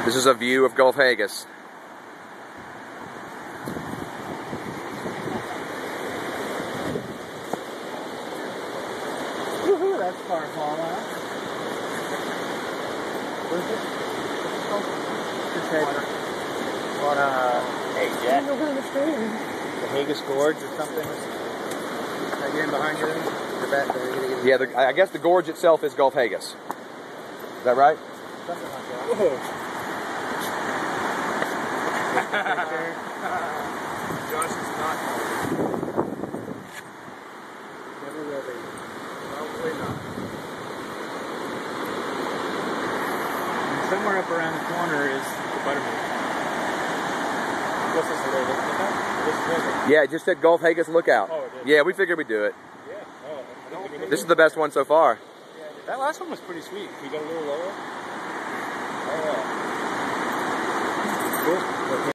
This is a view of Gulf Hagas. Woohoo, that's far fall out. What is it? Hey, Jack. The Hagas Gorge or something? Right here behind you? Yeah, I guess the gorge itself is Gulf Hagas. Is that right? Something like that. Whoa. Josh is not never will be. Probably not. And somewhere up around the corner is the buttermilk. What's this label? Yeah, it just said Gulf Hagas Lookout. Oh, it did. Yeah, we figured we'd do it. Yeah. Oh, This is the best one so far. that last one was pretty sweet. We got a little lower. Oh, yeah.